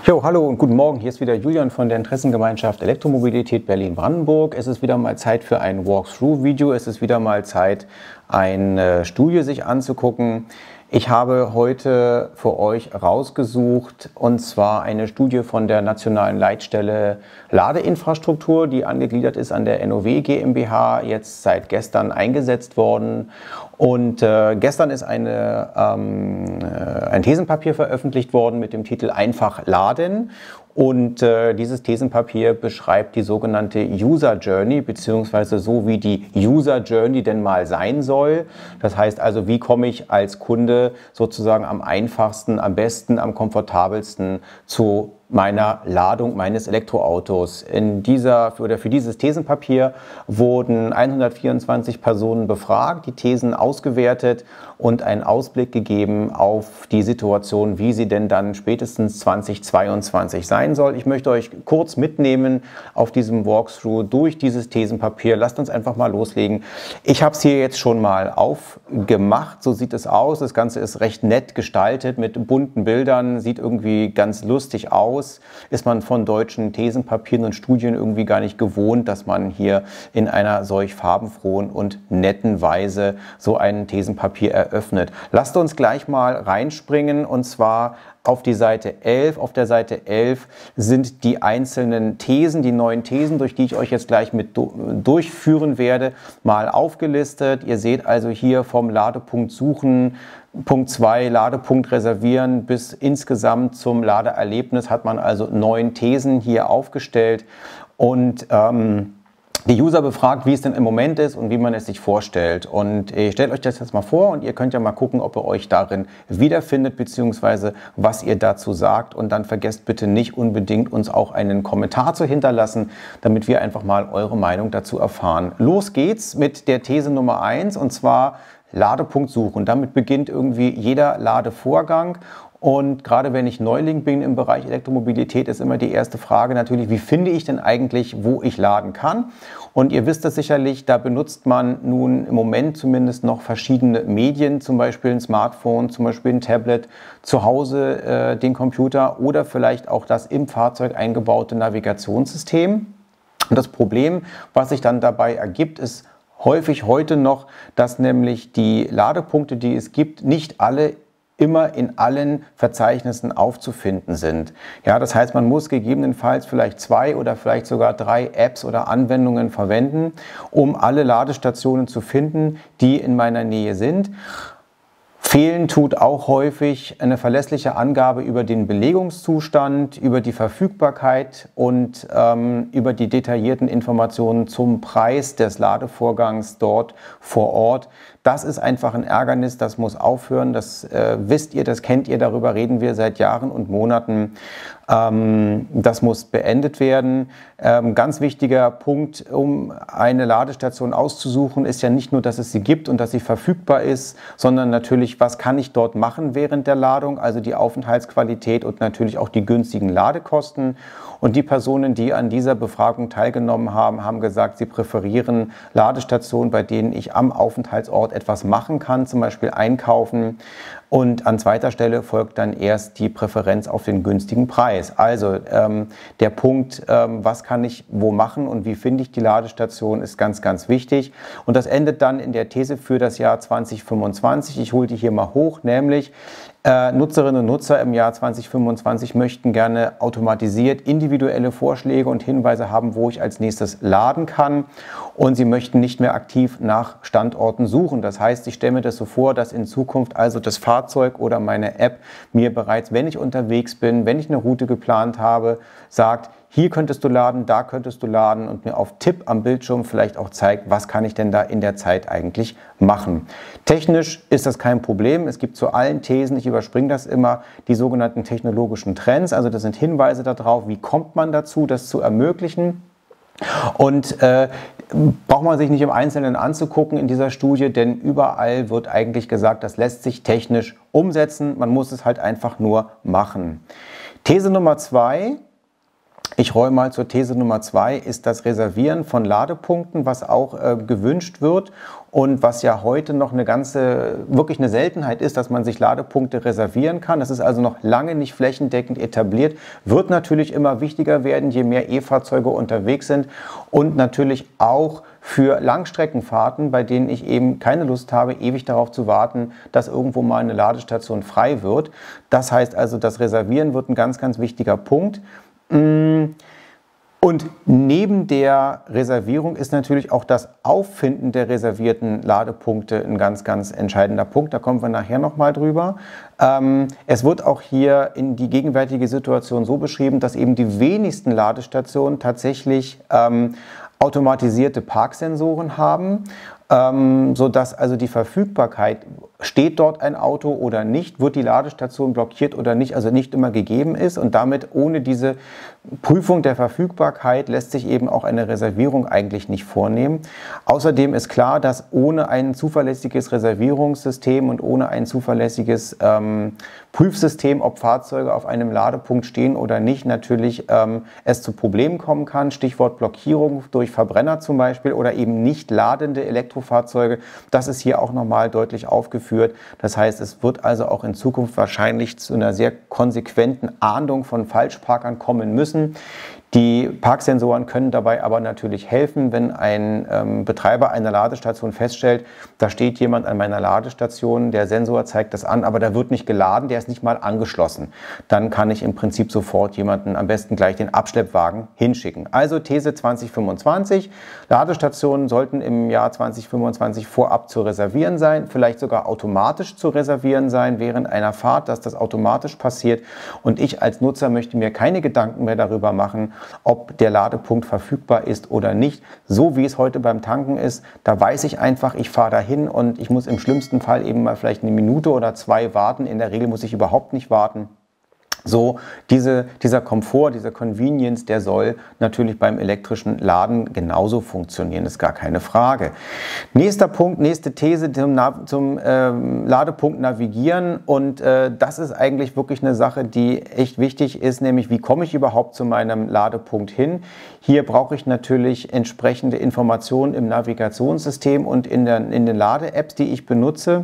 Jo, hallo und guten Morgen. Hier ist wieder Julian von der Interessengemeinschaft Elektromobilität Berlin-Brandenburg. Es ist wieder mal Zeit für ein Walkthrough-Video. Es ist wieder mal Zeit, eine Studie sich anzugucken. Ich habe heute für euch rausgesucht, und zwar eine Studie von der Nationalen Leitstelle Ladeinfrastruktur, die angegliedert ist an der NOW GmbH, jetzt seit gestern eingesetzt worden. Und gestern ist ein Thesenpapier veröffentlicht worden mit dem Titel Einfach laden. Und dieses Thesenpapier beschreibt die sogenannte User Journey, beziehungsweise so wie die User Journey denn mal sein soll. Das heißt also, wie komme ich als Kunde sozusagen am einfachsten, am besten, am komfortabelsten zu meiner Ladung meines Elektroautos. Für dieses Thesenpapier wurden 124 Personen befragt, die Thesen ausgewertet und einen Ausblick gegeben auf die Situation, wie sie denn dann spätestens 2022 sein soll. Ich möchte euch kurz mitnehmen auf diesem Walkthrough durch dieses Thesenpapier. Lasst uns einfach mal loslegen. Ich habe es hier jetzt schon mal aufgemacht. So sieht es aus. Das Ganze ist recht nett gestaltet mit bunten Bildern, sieht irgendwie ganz lustig aus. Ist man von deutschen Thesenpapieren und Studien irgendwie gar nicht gewohnt, dass man hier in einer solch farbenfrohen und netten Weise so ein Thesenpapier eröffnet. Lasst uns gleich mal reinspringen, und zwar auf die Seite 11. Auf der Seite 11 sind die einzelnen Thesen, die 9 Thesen, durch die ich euch jetzt gleich mit durchführen werde, mal aufgelistet. Ihr seht also hier vom Ladepunkt suchen, Punkt 2, Ladepunkt reservieren, bis insgesamt zum Ladeerlebnis hat man also 9 Thesen hier aufgestellt und die User befragt, wie es denn im Moment ist und wie man es sich vorstellt. Und ich stelle euch das jetzt mal vor und ihr könnt ja mal gucken, ob ihr euch darin wiederfindet, beziehungsweise was ihr dazu sagt. Und dann vergesst bitte nicht unbedingt, uns auch einen Kommentar zu hinterlassen, damit wir einfach mal eure Meinung dazu erfahren. Los geht's mit der These Nummer 1, und zwar Ladepunkt suchen. Damit beginnt irgendwie jeder Ladevorgang. Und gerade wenn ich Neuling bin im Bereich Elektromobilität, ist immer die erste Frage natürlich, wie finde ich denn eigentlich, wo ich laden kann? Und ihr wisst es sicherlich, da benutzt man nun im Moment zumindest noch verschiedene Medien, zum Beispiel ein Smartphone, zum Beispiel ein Tablet, zu Hause den Computer oder vielleicht auch das im Fahrzeug eingebaute Navigationssystem. Und das Problem, was sich dann dabei ergibt, ist häufig heute noch, dass nämlich die Ladepunkte, die es gibt, nicht alle immer in allen Verzeichnissen aufzufinden sind. Ja, das heißt, man muss gegebenenfalls vielleicht 2 oder vielleicht sogar 3 Apps oder Anwendungen verwenden, um alle Ladestationen zu finden, die in meiner Nähe sind. Fehlen tut auch häufig eine verlässliche Angabe über den Belegungszustand, über die Verfügbarkeit und über die detaillierten Informationen zum Preis des Ladevorgangs dort vor Ort. Das ist einfach ein Ärgernis, das muss aufhören, das wisst ihr, das kennt ihr, darüber reden wir seit Jahren und Monaten. Das muss beendet werden. Ganz wichtiger Punkt, um eine Ladestation auszusuchen, ist ja nicht nur, dass es sie gibt und dass sie verfügbar ist, sondern natürlich, was kann ich dort machen während der Ladung, also die Aufenthaltsqualität und natürlich auch die günstigen Ladekosten. Und die Personen, die an dieser Befragung teilgenommen haben, haben gesagt, sie präferieren Ladestationen, bei denen ich am Aufenthaltsort etwas machen kann, zum Beispiel einkaufen. Und an zweiter Stelle folgt dann erst die Präferenz auf den günstigen Preis. Also der Punkt, was kann ich wo machen und wie finde ich die Ladestation, ist ganz, ganz wichtig. Und das endet dann in der These für das Jahr 2025. Ich hole die hier mal hoch, nämlich Nutzerinnen und Nutzer im Jahr 2025 möchten gerne automatisiert individuelle Vorschläge und Hinweise haben, wo ich als nächstes laden kann. Und sie möchten nicht mehr aktiv nach Standorten suchen. Das heißt, ich stelle mir das so vor, dass in Zukunft also das Fahrzeug oder meine App mir bereits, wenn ich unterwegs bin, wenn ich eine Route geplant habe, sagt, hier könntest du laden, da könntest du laden und mir auf Tipp am Bildschirm vielleicht auch zeigt, was kann ich denn da in der Zeit eigentlich machen. Technisch ist das kein Problem. Es gibt zu allen Thesen, ich überspringe das immer, die sogenannten technologischen Trends. Also das sind Hinweise darauf, wie kommt man dazu, das zu ermöglichen. Und braucht man sich nicht im Einzelnen anzugucken in dieser Studie, denn überall wird eigentlich gesagt, das lässt sich technisch umsetzen. Man muss es halt einfach nur machen. These Nummer 2. Ich räume mal zur These Nummer 2, ist das Reservieren von Ladepunkten, was auch gewünscht wird und was ja heute noch wirklich eine Seltenheit ist, dass man sich Ladepunkte reservieren kann. Das ist also noch lange nicht flächendeckend etabliert, wird natürlich immer wichtiger werden, je mehr E-Fahrzeuge unterwegs sind und natürlich auch für Langstreckenfahrten, bei denen ich eben keine Lust habe, ewig darauf zu warten, dass irgendwo mal eine Ladestation frei wird. Das heißt also, das Reservieren wird ein ganz, ganz wichtiger Punkt. Und neben der Reservierung ist natürlich auch das Auffinden der reservierten Ladepunkte ein ganz, ganz entscheidender Punkt. Da kommen wir nachher nochmal drüber. Es wird auch hier in die gegenwärtige Situation so beschrieben, dass eben die wenigsten Ladestationen tatsächlich automatisierte Parksensoren haben, sodass also die Verfügbarkeit, steht dort ein Auto oder nicht, wird die Ladestation blockiert oder nicht, also nicht immer gegeben ist und damit ohne diese Prüfung der Verfügbarkeit lässt sich eben auch eine Reservierung eigentlich nicht vornehmen. Außerdem ist klar, dass ohne ein zuverlässiges Reservierungssystem und ohne ein zuverlässiges Prüfsystem, ob Fahrzeuge auf einem Ladepunkt stehen oder nicht, natürlich es zu Problemen kommen kann. Stichwort Blockierung durch Verbrenner zum Beispiel oder eben nicht ladende Elektrofahrzeuge. Das ist hier auch nochmal deutlich aufgeführt. Das heißt, es wird also auch in Zukunft wahrscheinlich zu einer sehr konsequenten Ahndung von Falschparkern kommen müssen. Die Parksensoren können dabei aber natürlich helfen, wenn ein Betreiber einer Ladestation feststellt, da steht jemand an meiner Ladestation, der Sensor zeigt das an, aber da wird nicht geladen, der ist nicht mal angeschlossen. Dann kann ich im Prinzip sofort jemanden, am besten gleich den Abschleppwagen, hinschicken. Also These 2025, Ladestationen sollten im Jahr 2025 vorab zu reservieren sein, vielleicht sogar automatisch zu reservieren sein während einer Fahrt, dass das automatisch passiert und ich als Nutzer möchte mir keine Gedanken mehr darüber machen, ob der Ladepunkt verfügbar ist oder nicht. So wie es heute beim Tanken ist, da weiß ich einfach, ich fahre dahin und ich muss im schlimmsten Fall eben mal vielleicht eine Minute oder zwei warten. In der Regel muss ich überhaupt nicht warten. So, dieser Komfort, dieser Convenience, der soll natürlich beim elektrischen Laden genauso funktionieren, ist gar keine Frage. Nächster Punkt, nächste These zum Ladepunkt navigieren und das ist eigentlich wirklich eine Sache, die echt wichtig ist, nämlich wie komme ich überhaupt zu meinem Ladepunkt hin. Hier brauche ich natürlich entsprechende Informationen im Navigationssystem und in den Lade-Apps, die ich benutze.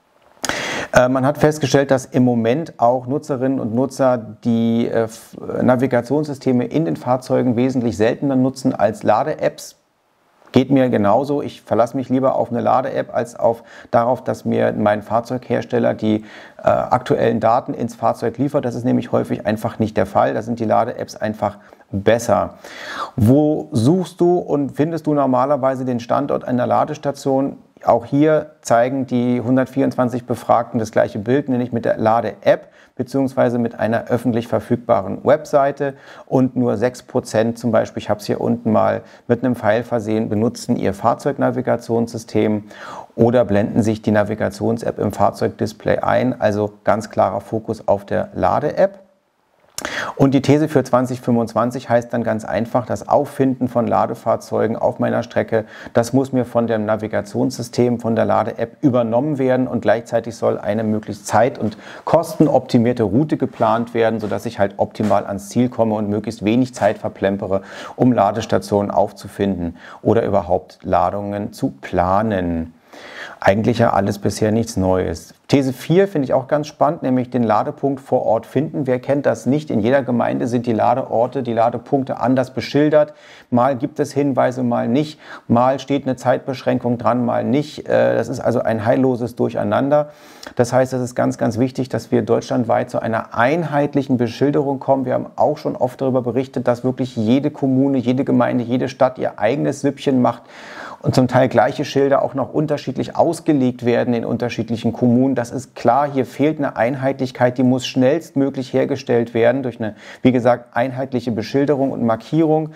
Man hat festgestellt, dass im Moment auch Nutzerinnen und Nutzer die Navigationssysteme in den Fahrzeugen wesentlich seltener nutzen als Lade-Apps. Geht mir genauso. Ich verlasse mich lieber auf eine Lade-App als darauf, dass mir mein Fahrzeughersteller die aktuellen Daten ins Fahrzeug liefert. Das ist nämlich häufig einfach nicht der Fall. Da sind die Lade-Apps einfach besser. Wo suchst du und findest du normalerweise den Standort einer Ladestation? Auch hier zeigen die 124 Befragten das gleiche Bild, nämlich mit der Lade-App bzw. mit einer öffentlich verfügbaren Webseite und nur 6% zum Beispiel, ich habe es hier unten mal mit einem Pfeil versehen, benutzen ihr Fahrzeugnavigationssysteem oder blenden sich die Navigations-App im Fahrzeugdisplay ein, also ganz klarer Fokus auf der Lade-App. Und die These für 2025 heißt dann ganz einfach, das Auffinden von Ladefahrzeugen auf meiner Strecke, das muss mir von dem Navigationssystem, von der Lade-App übernommen werden und gleichzeitig soll eine möglichst zeit- und kostenoptimierte Route geplant werden, sodass ich halt optimal ans Ziel komme und möglichst wenig Zeit verplempere, um Ladestationen aufzufinden oder überhaupt Ladungen zu planen. Eigentlich ja alles bisher nichts Neues. These 4 finde ich auch ganz spannend, nämlich den Ladepunkt vor Ort finden. Wer kennt das nicht? In jeder Gemeinde sind die Ladeorte, die Ladepunkte anders beschildert. Mal gibt es Hinweise, mal nicht. Mal steht eine Zeitbeschränkung dran, mal nicht. Das ist also ein heilloses Durcheinander. Das heißt, es ist ganz, ganz wichtig, dass wir deutschlandweit zu einer einheitlichen Beschilderung kommen. Wir haben auch schon oft darüber berichtet, dass wirklich jede Kommune, jede Gemeinde, jede Stadt ihr eigenes Süppchen macht und zum Teil gleiche Schilder auch noch unterschiedlich ausgelegt werden in unterschiedlichen Kommunen. Das ist klar, hier fehlt eine Einheitlichkeit, die muss schnellstmöglich hergestellt werden durch eine, wie gesagt, einheitliche Beschilderung und Markierung.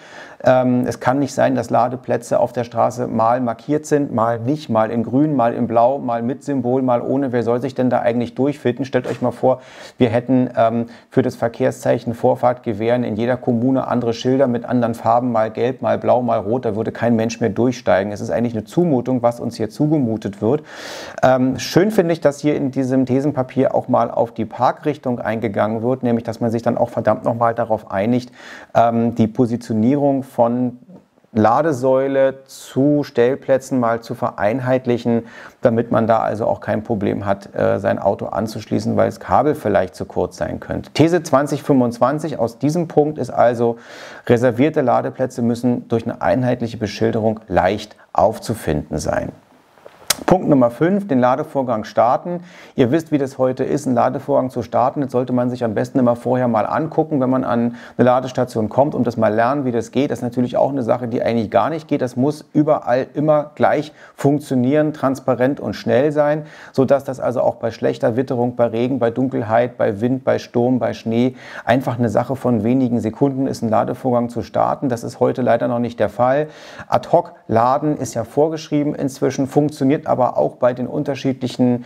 Es kann nicht sein, dass Ladeplätze auf der Straße mal markiert sind, mal nicht, mal in grün, mal in blau, mal mit Symbol, mal ohne. Wer soll sich denn da eigentlich durchfinden? Stellt euch mal vor, wir hätten für das Verkehrszeichen Vorfahrt gewähren in jeder Kommune andere Schilder mit anderen Farben, mal gelb, mal blau, mal rot. Da würde kein Mensch mehr durchsteigen. Es ist eigentlich eine Zumutung, was uns hier zugemutet wird. Schön finde ich, dass hier in diesem Thesenpapier auch mal auf die Parkrichtung eingegangen wird, nämlich dass man sich dann auch verdammt nochmal darauf einigt, die Positionierung von Ladesäule zu Stellplätzen mal zu vereinheitlichen, damit man da also auch kein Problem hat, sein Auto anzuschließen, weil das Kabel vielleicht zu kurz sein könnte. These 2025 aus diesem Punkt ist also, reservierte Ladeplätze müssen durch eine einheitliche Beschilderung leicht aufzufinden sein. Punkt Nummer 5, den Ladevorgang starten. Ihr wisst, wie das heute ist, einen Ladevorgang zu starten. Das sollte man sich am besten immer vorher mal angucken, wenn man an eine Ladestation kommt und das mal lernen, wie das geht. Das ist natürlich auch eine Sache, die eigentlich gar nicht geht. Das muss überall immer gleich funktionieren, transparent und schnell sein, sodass das also auch bei schlechter Witterung, bei Regen, bei Dunkelheit, bei Wind, bei Sturm, bei Schnee einfach eine Sache von wenigen Sekunden ist, einen Ladevorgang zu starten. Das ist heute leider noch nicht der Fall. Ad-Hoc-Laden ist ja vorgeschrieben inzwischen, funktioniert aber auch bei den unterschiedlichen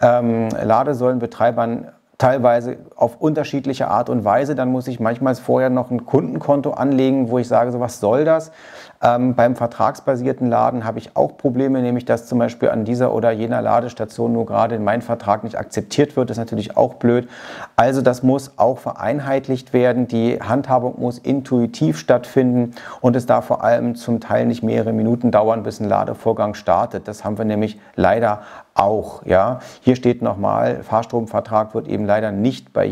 Ladesäulenbetreibern teilweise auf unterschiedliche Art und Weise. Dann muss ich manchmal vorher noch ein Kundenkonto anlegen, wo ich sage, so was soll das? Beim vertragsbasierten Laden habe ich auch Probleme, nämlich dass zum Beispiel an dieser oder jener Ladestation nur gerade in meinem Vertrag nicht akzeptiert wird. Das ist natürlich auch blöd. Also das muss auch vereinheitlicht werden. Die Handhabung muss intuitiv stattfinden und es darf vor allem zum Teil nicht mehrere Minuten dauern, bis ein Ladevorgang startet. Das haben wir nämlich leider auch. Ja. Hier steht nochmal, Fahrstromvertrag wird eben leider nicht bei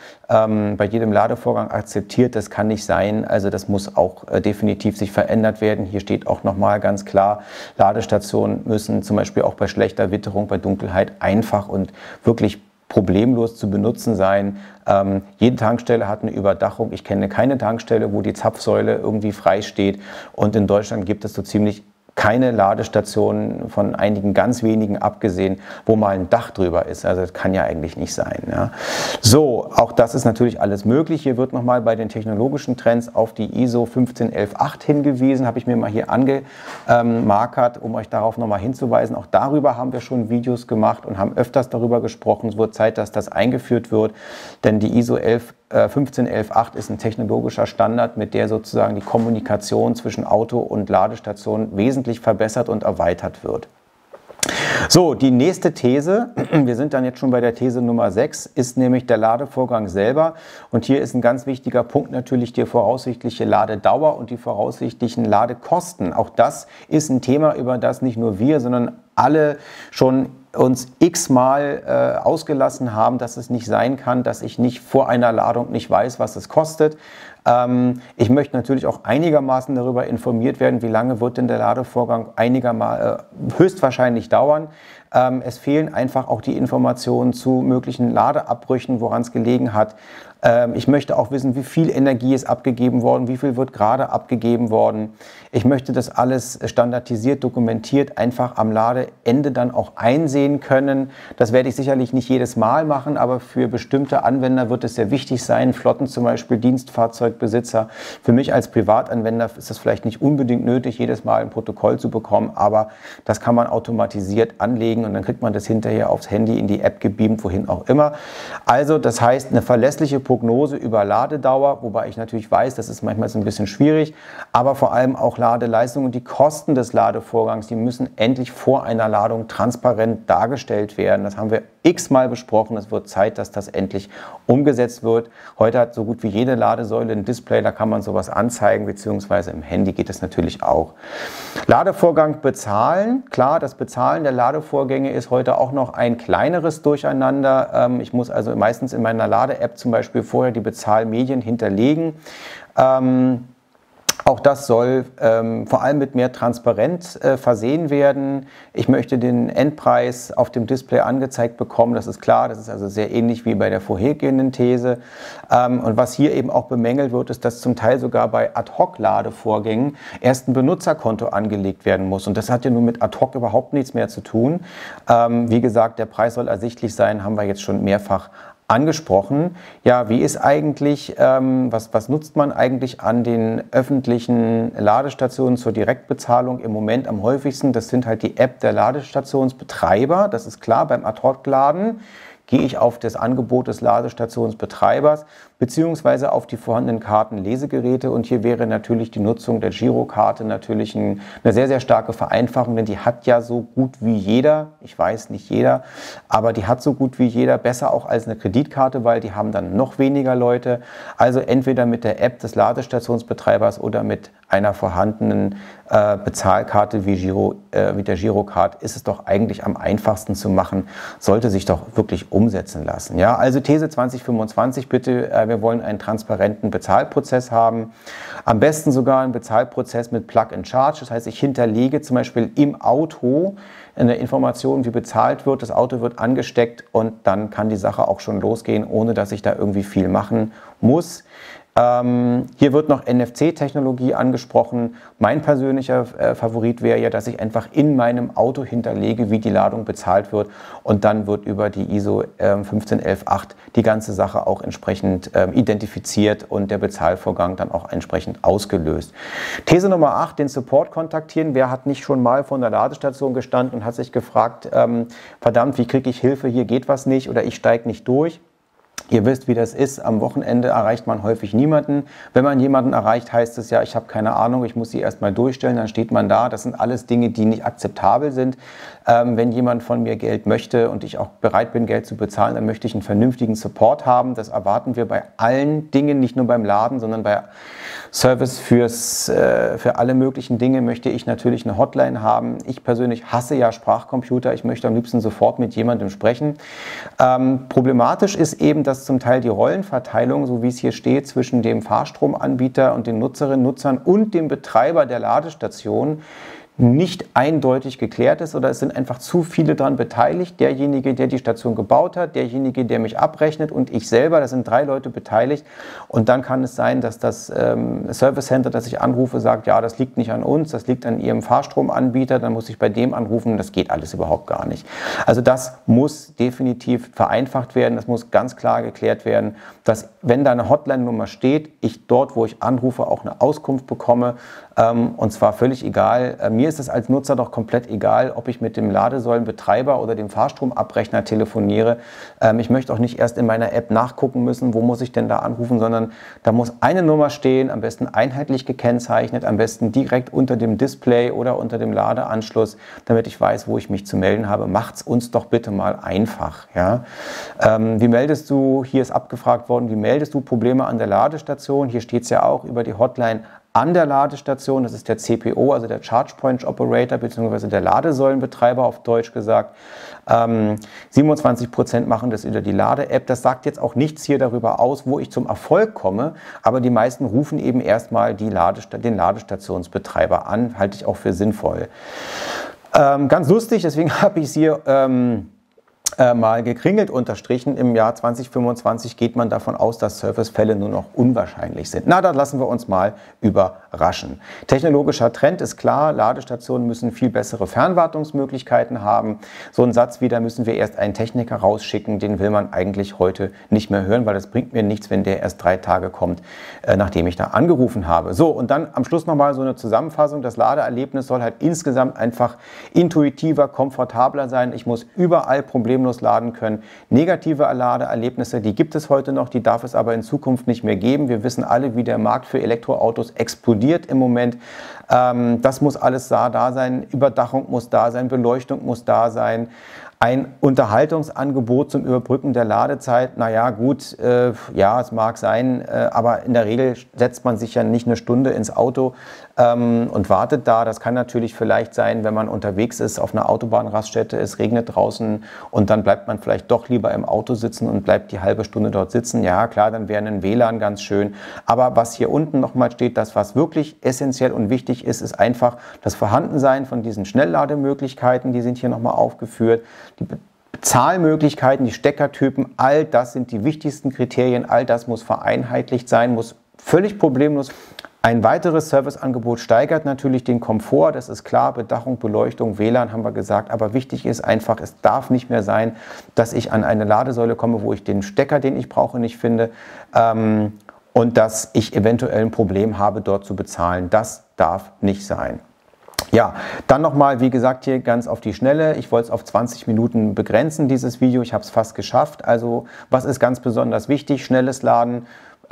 jedem Ladevorgang akzeptiert. Das kann nicht sein. Also das muss auch definitiv sich verändert werden. Hier steht auch nochmal ganz klar, Ladestationen müssen zum Beispiel auch bei schlechter Witterung, bei Dunkelheit einfach und wirklich problemlos zu benutzen sein. Jede Tankstelle hat eine Überdachung. Ich kenne keine Tankstelle, wo die Zapfsäule irgendwie frei steht. Und in Deutschland gibt es so ziemlich keine Ladestationen, von einigen ganz wenigen abgesehen, wo mal ein Dach drüber ist. Also das kann ja eigentlich nicht sein. Ja. So, auch das ist natürlich alles möglich. Hier wird nochmal bei den technologischen Trends auf die ISO 15118 hingewiesen, habe ich mir mal hier angemarkert, um euch darauf nochmal hinzuweisen. Auch darüber haben wir schon Videos gemacht und haben öfters darüber gesprochen. Es wird Zeit, dass das eingeführt wird, denn die ISO 15118 ist ein technologischer Standard, mit der sozusagen die Kommunikation zwischen Auto und Ladestation wesentlich verbessert und erweitert wird. So, die nächste These, wir sind dann jetzt schon bei der These Nummer 6, ist nämlich der Ladevorgang selber. Und hier ist ein ganz wichtiger Punkt natürlich die voraussichtliche Ladedauer und die voraussichtlichen Ladekosten. Auch das ist ein Thema, über das nicht nur wir, sondern alle schon uns x-mal ausgelassen haben, dass es nicht sein kann, dass ich nicht vor einer Ladung nicht weiß, was es kostet. Ich möchte natürlich auch einigermaßen darüber informiert werden, wie lange wird denn der Ladevorgang höchstwahrscheinlich dauern. Es fehlen einfach auch die Informationen zu möglichen Ladeabbrüchen, woran es gelegen hat. Ich möchte auch wissen, wie viel Energie ist abgegeben worden, wie viel wird gerade abgegeben worden. Ich möchte das alles standardisiert, dokumentiert, einfach am Ladeende dann auch einsehen können. Das werde ich sicherlich nicht jedes Mal machen, aber für bestimmte Anwender wird es sehr wichtig sein. Flotten zum Beispiel, Dienstfahrzeugbesitzer. Für mich als Privatanwender ist es vielleicht nicht unbedingt nötig, jedes Mal ein Protokoll zu bekommen, aber das kann man automatisiert anlegen und dann kriegt man das hinterher aufs Handy in die App gebeamt, wohin auch immer. Also das heißt, eine verlässliche Prognose über Ladedauer, wobei ich natürlich weiß, das ist manchmal ein bisschen schwierig, aber vor allem auch Ladeleistung und die Kosten des Ladevorgangs, die müssen endlich vor einer Ladung transparent dargestellt werden. Das haben wir x-mal besprochen. Es wird Zeit, dass das endlich umgesetzt wird. Heute hat so gut wie jede Ladesäule ein Display, da kann man sowas anzeigen, beziehungsweise im Handy geht es natürlich auch. Ladevorgang bezahlen. Klar, das Bezahlen der Ladevorgänge ist heute auch noch ein kleineres Durcheinander. Ich muss also meistens in meiner Lade-App zum Beispiel vorher die Bezahlmedien hinterlegen. Auch das soll vor allem mit mehr Transparenz versehen werden. Ich möchte den Endpreis auf dem Display angezeigt bekommen, das ist klar, das ist also sehr ähnlich wie bei der vorhergehenden These. Und was hier eben auch bemängelt wird, ist, dass zum Teil sogar bei Ad-Hoc-Ladevorgängen erst ein Benutzerkonto angelegt werden muss. Und das hat ja nun mit Ad-Hoc überhaupt nichts mehr zu tun. Wie gesagt, der Preis soll ersichtlich sein, haben wir jetzt schon mehrfach angesprochen. Ja, wie ist eigentlich, was nutzt man eigentlich an den öffentlichen Ladestationen zur Direktbezahlung im Moment am häufigsten? Das sind halt die App der Ladestationsbetreiber, das ist klar, beim Ad-Hoc-Laden gehe ich auf das Angebot des Ladestationsbetreibers beziehungsweise auf die vorhandenen Kartenlesegeräte, und hier wäre natürlich die Nutzung der Girokarte natürlich eine sehr, sehr starke Vereinfachung, denn die hat ja so gut wie jeder, ich weiß nicht jeder, aber die hat so gut wie jeder, besser auch als eine Kreditkarte, weil die haben dann noch weniger Leute. Also entweder mit der App des Ladestationsbetreibers oder mit einer vorhandenen Bezahlkarte wie der Girocard ist es doch eigentlich am einfachsten zu machen, sollte sich doch wirklich umsetzen lassen. Ja, also These 2025 bitte, wir wollen einen transparenten Bezahlprozess haben, am besten sogar einen Bezahlprozess mit Plug and Charge, das heißt, ich hinterlege zum Beispiel im Auto eine Information, wie bezahlt wird, das Auto wird angesteckt und dann kann die Sache auch schon losgehen, ohne dass ich da irgendwie viel machen muss. Hier wird noch NFC-Technologie angesprochen. Mein persönlicher Favorit wäre ja, dass ich einfach in meinem Auto hinterlege, wie die Ladung bezahlt wird, und dann wird über die ISO 15118 die ganze Sache auch entsprechend identifiziert und der Bezahlvorgang dann auch entsprechend ausgelöst. These Nummer 8, den Support kontaktieren. Wer hat nicht schon mal vor der Ladestation gestanden und hat sich gefragt, verdammt, wie kriege ich Hilfe, hier geht was nicht oder ich steige nicht durch? Ihr wisst, wie das ist. Am Wochenende erreicht man häufig niemanden. Wenn man jemanden erreicht, heißt es ja, ich habe keine Ahnung, ich muss sie erstmal durchstellen, dann steht man da. Das sind alles Dinge, die nicht akzeptabel sind. Wenn jemand von mir Geld möchte und ich auch bereit bin, Geld zu bezahlen, dann möchte ich einen vernünftigen Support haben. Das erwarten wir bei allen Dingen, nicht nur beim Laden, sondern bei Service für alle möglichen Dinge möchte ich natürlich eine Hotline haben. Ich persönlich hasse ja Sprachcomputer. Ich möchte am liebsten sofort mit jemandem sprechen. Problematisch ist eben, dass zum Teil die Rollenverteilung, so wie es hier steht, zwischen dem Fahrstromanbieter und den Nutzerinnen, Nutzern und dem Betreiber der Ladestation nicht eindeutig geklärt ist, oder es sind einfach zu viele daran beteiligt. Derjenige, der die Station gebaut hat, derjenige, der mich abrechnet und ich selber, das sind 3 Leute beteiligt. Und dann kann es sein, dass das Service Center, das ich anrufe, sagt, ja, das liegt nicht an uns, das liegt an Ihrem Fahrstromanbieter, dann muss ich bei dem anrufen, das geht alles überhaupt gar nicht. Also das muss definitiv vereinfacht werden, das muss ganz klar geklärt werden, dass, wenn da eine Hotline-Nummer steht, ich dort, wo ich anrufe, auch eine Auskunft bekomme, und zwar völlig egal. Mir ist es als Nutzer doch komplett egal, ob ich mit dem Ladesäulenbetreiber oder dem Fahrstromabrechner telefoniere. Ich möchte auch nicht erst in meiner App nachgucken müssen, wo muss ich denn da anrufen, sondern da muss eine Nummer stehen, am besten einheitlich gekennzeichnet, am besten direkt unter dem Display oder unter dem Ladeanschluss, damit ich weiß, wo ich mich zu melden habe. Macht's uns doch bitte mal einfach. Ja? Wie meldest du, hier ist abgefragt worden, wie meldest du Probleme an der Ladestation? Hier steht es ja auch über die Hotline an der Ladestation, das ist der CPO, also der Charge Point Operator bzw. der Ladesäulenbetreiber auf Deutsch gesagt. 27% machen das über die Lade-App. Das sagt jetzt auch nichts hier darüber aus, wo ich zum Erfolg komme, aber die meisten rufen eben erstmal den Ladestationsbetreiber an, halte ich auch für sinnvoll. Ganz lustig, deswegen habe ich es hier mal gekringelt unterstrichen. Im Jahr 2025 geht man davon aus, dass Servicefälle nur noch unwahrscheinlich sind. Na, da lassen wir uns mal überraschen. Technologischer Trend ist klar, Ladestationen müssen viel bessere Fernwartungsmöglichkeiten haben. So ein Satz wie, da müssen wir erst einen Techniker rausschicken, den will man eigentlich heute nicht mehr hören, weil das bringt mir nichts, wenn der erst 3 Tage kommt, nachdem ich da angerufen habe. So, und dann am Schluss nochmal so eine Zusammenfassung. Das Ladeerlebnis soll halt insgesamt einfach intuitiver, komfortabler sein. Ich muss überall problemlos laden können. Negative Ladeerlebnisse, die gibt es heute noch, die darf es aber in Zukunft nicht mehr geben. Wir wissen alle, wie der Markt für Elektroautos explodiert im Moment. Das muss alles da sein. Überdachung muss da sein, Beleuchtung muss da sein. Ein Unterhaltungsangebot zum Überbrücken der Ladezeit, naja gut, ja, es mag sein, aber in der Regel setzt man sich ja nicht eine Stunde ins Auto und wartet da. Das kann natürlich vielleicht sein, wenn man unterwegs ist auf einer Autobahnraststätte, es regnet draußen und dann bleibt man vielleicht doch lieber im Auto sitzen und bleibt die halbe Stunde dort sitzen. Ja klar, dann wäre ein WLAN ganz schön. Aber was hier unten nochmal steht, das was wirklich essentiell und wichtig ist, ist einfach das Vorhandensein von diesen Schnelllademöglichkeiten, die sind hier nochmal aufgeführt. Die Bezahlmöglichkeiten, die Steckertypen, all das sind die wichtigsten Kriterien, all das muss vereinheitlicht sein, muss völlig problemlos. Ein weiteres Serviceangebot steigert natürlich den Komfort, das ist klar, Bedachung, Beleuchtung, WLAN haben wir gesagt, aber wichtig ist einfach, es darf nicht mehr sein, dass ich an eine Ladesäule komme, wo ich den Stecker, den ich brauche, nicht finde und dass ich eventuell ein Problem habe, dort zu bezahlen. Das darf nicht sein. Ja, dann nochmal, wie gesagt, hier ganz auf die Schnelle. Ich wollte es auf 20 Minuten begrenzen, dieses Video. Ich habe es fast geschafft. Also, was ist ganz besonders wichtig? Schnelles Laden.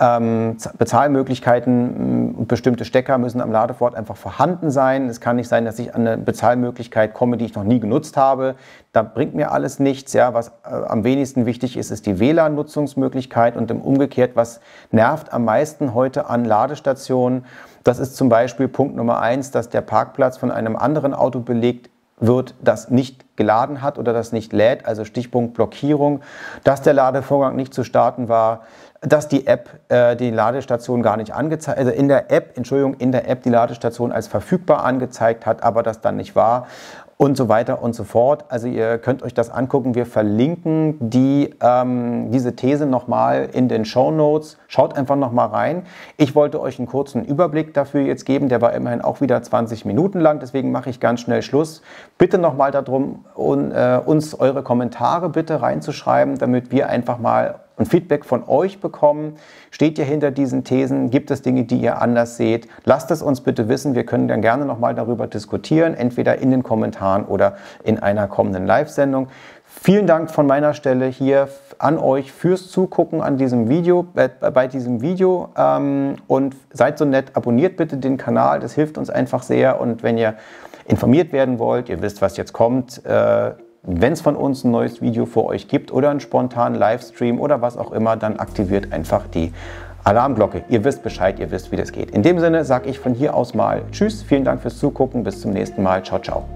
Bezahlmöglichkeiten und bestimmte Stecker müssen am Ladeport einfach vorhanden sein. Es kann nicht sein, dass ich an eine Bezahlmöglichkeit komme, die ich noch nie genutzt habe. Da bringt mir alles nichts. Ja. Was am wenigsten wichtig ist, ist die WLAN-Nutzungsmöglichkeit und im Umgekehrt, was nervt am meisten heute an Ladestationen. Das ist zum Beispiel Punkt Nummer 1, dass der Parkplatz von einem anderen Auto belegt wird, das nicht geladen hat oder das nicht lädt, also Stichpunkt Blockierung, dass der Ladevorgang nicht zu starten war, dass die App die Ladestation gar nicht angezeigt, also in der App die Ladestation als verfügbar angezeigt hat, aber das dann nicht war und so weiter und so fort. Also ihr könnt euch das angucken. Wir verlinken diese These nochmal in den Shownotes. Schaut einfach nochmal rein. Ich wollte euch einen kurzen Überblick dafür jetzt geben. Der war immerhin auch wieder 20 Minuten lang. Deswegen mache ich ganz schnell Schluss. Bitte nochmal darum, uns eure Kommentare bitte reinzuschreiben, damit wir einfach mal ein Feedback von euch bekommen. Steht ihr hinter diesen Thesen? Gibt es Dinge, die ihr anders seht? Lasst es uns bitte wissen. Wir können dann gerne nochmal darüber diskutieren, entweder in den Kommentaren oder in einer kommenden Live-Sendung. Vielen Dank von meiner Stelle hier an euch fürs Zugucken an diesem Video, bei diesem Video und seid so nett, abonniert bitte den Kanal, das hilft uns einfach sehr und wenn ihr informiert werden wollt, ihr wisst, was jetzt kommt, wenn es von uns ein neues Video für euch gibt oder einen spontanen Livestream oder was auch immer, dann aktiviert einfach die Alarmglocke. Ihr wisst Bescheid, ihr wisst, wie das geht. In dem Sinne sage ich von hier aus mal Tschüss, vielen Dank fürs Zugucken, bis zum nächsten Mal, ciao, ciao.